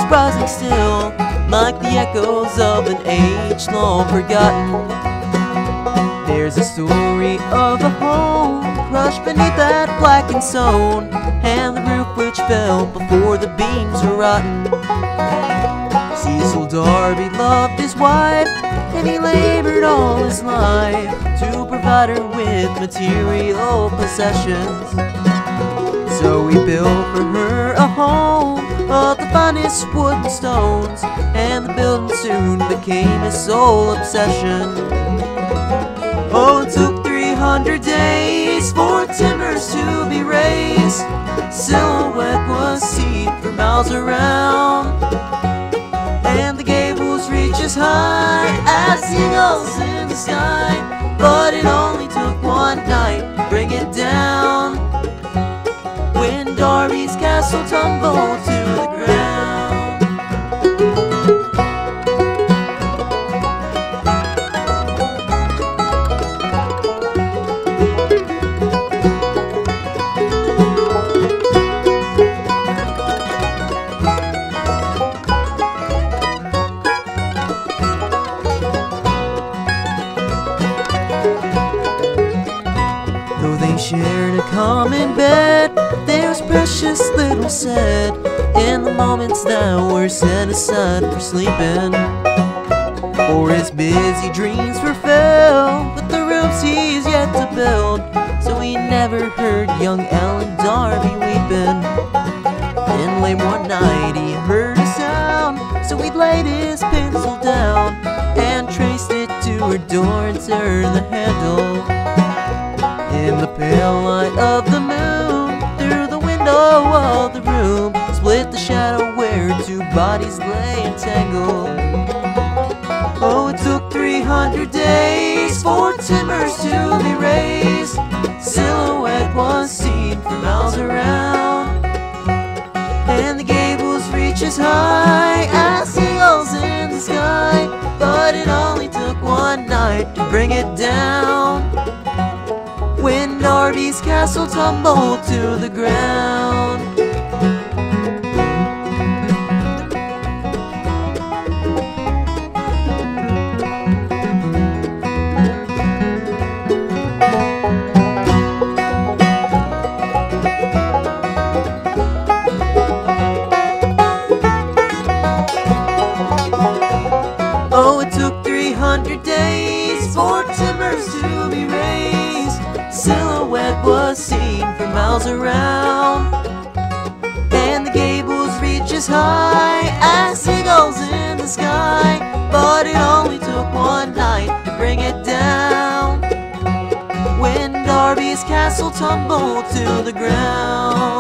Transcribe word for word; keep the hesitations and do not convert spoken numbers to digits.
rising still, like the echoes of an age long forgotten. There's a story of a home crushed beneath that blackened stone, and the roof which fell before the beams were rotten. Cecil Darby loved his wife, and he labored all his life to provide her with material possessions. So he built for her a home of the finest wood and stones, and the building soon became his sole obsession. Oh, it took three hundred days for timbers to be raised. Silhouette was seen for miles around, and the gables reach as high as eagles in the sky. But it only took one night to bring it down, when Darby's castle tumbled to the ground. Though they shared a common bed, there was precious little said in the moments that were set aside for sleeping. For his busy dreams were filled with the roofs he's yet to build, so he never heard young Ellen Darby weeping. Then late one night he heard a sound, so he laid his pencil down and traced it to her door and turned the handle. In the pale light of the moon, through the window of the room, split the shadow where two bodies lay entangled. Oh, it took three hundred days for timbers to be raised. Silhouette was seen for miles around, and the gables reach as high as eagles in the sky. But it only took one night to bring it down, when Darby's castle tumbled to the ground. Oh, it took three hundred days for timbers to be raised. Silhouette was seen for miles around, and the gables reach as high as eagles in the sky. But it only took one night to bring it down, when Darby's castle tumbled to the ground.